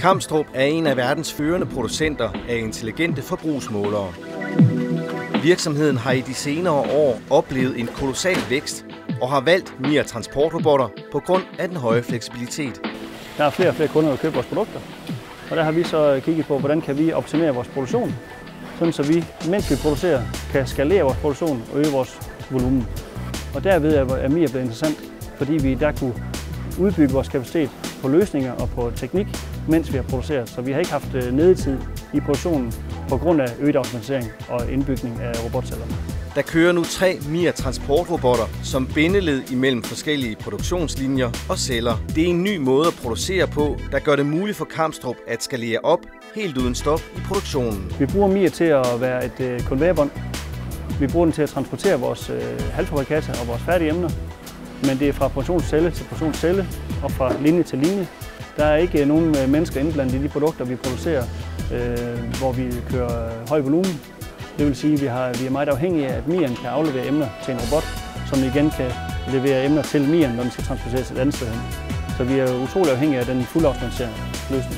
Kamstrup er en af verdens førende producenter af intelligente forbrugsmålere. Virksomheden har i de senere år oplevet en kolossal vækst og har valgt MIR transportrobotter på grund af den høje fleksibilitet. Der er flere og flere kunder, der køber vores produkter, og der har vi så kigget på, hvordan kan vi optimere vores produktion, sådan så vi, mens vi producerer, kan skalere vores produktion og øge vores volumen. Og derved er MIR blevet interessant, fordi vi der kunne udbygge vores kapacitet på løsninger og på teknik, mens vi har produceret. Så vi har ikke haft nedetid i produktionen på grund af øget automatisering og indbygning af robotceller. Der kører nu 3 MIR transportrobotter som bindeled imellem forskellige produktionslinjer og celler. Det er en ny måde at producere på, der gør det muligt for Kamstrup at skalere op helt uden stop i produktionen. Vi bruger MIR til at være et konvejerbånd. Vi bruger den til at transportere vores halvfabrikater og vores færdige emner. Men det er fra produktionscelle til produktionscelle og fra linje til linje. Der er ikke nogen mennesker indblandet i de produkter, vi producerer, hvor vi kører høj volumen. Det vil sige, at vi er meget afhængige af, at MIR'en kan aflevere emner til en robot, som igen kan levere emner til MIR'en, når den skal transporteres et andet sted hen. Så vi er utrolig afhængige af den fuldautomatiserede løsning.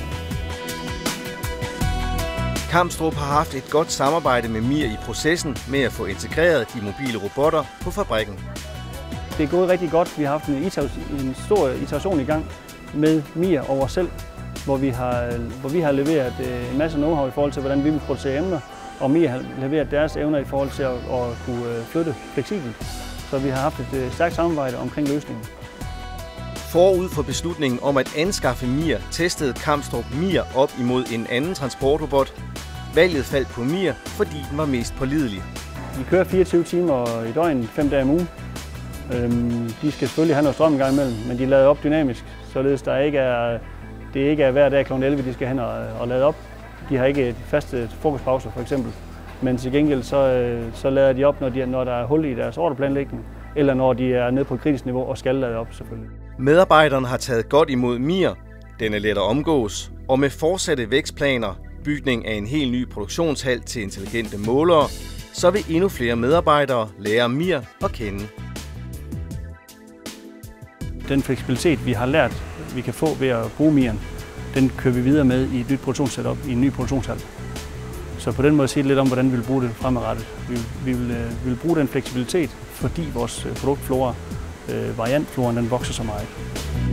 Kamstrup har haft et godt samarbejde med MIR i processen med at få integreret de mobile robotter på fabrikken. Det er gået rigtig godt. Vi har haft en stor iteration i gang med MIR over os selv, hvor vi har leveret en masse know-how i forhold til, hvordan vi vil producere emner, og MIR har leveret deres evner i forhold til at kunne flytte fleksibelt. Så vi har haft et stærkt samarbejde omkring løsningen. Forud for beslutningen om at anskaffe MIR, testede Kamstrup MIR op imod en anden transportrobot. Valget faldt på MIR, fordi den var mest pålidelig. Vi kører 24 timer i døgnet, 5 dage om ugen. De skal selvfølgelig have noget strøm en gang imellem, men de er lavet op dynamisk, således det ikke er hver dag kl. 11, de skal hen og lade op. De har ikke faste frokostpauser for eksempel, men til gengæld så lader de op, når der er hul i deres ordreplanlægning, eller når de er nede på kritisk niveau og skal lade op selvfølgelig. Medarbejderne har taget godt imod MIR. Den er let at omgås, og med fortsatte vækstplaner, bygning af en helt ny produktionshal til intelligente målere, så vil endnu flere medarbejdere lære MIR at kende. Den fleksibilitet, vi har lært, vi kan få ved at bruge MIR'en, den kører vi videre med i et nyt produktionssetup, i en ny produktionshal. Så på den måde siger det lidt om, hvordan vi vil bruge det fremadrettet. Vi vil bruge den fleksibilitet, fordi vores produktflora, variantfloraen, den vokser så meget.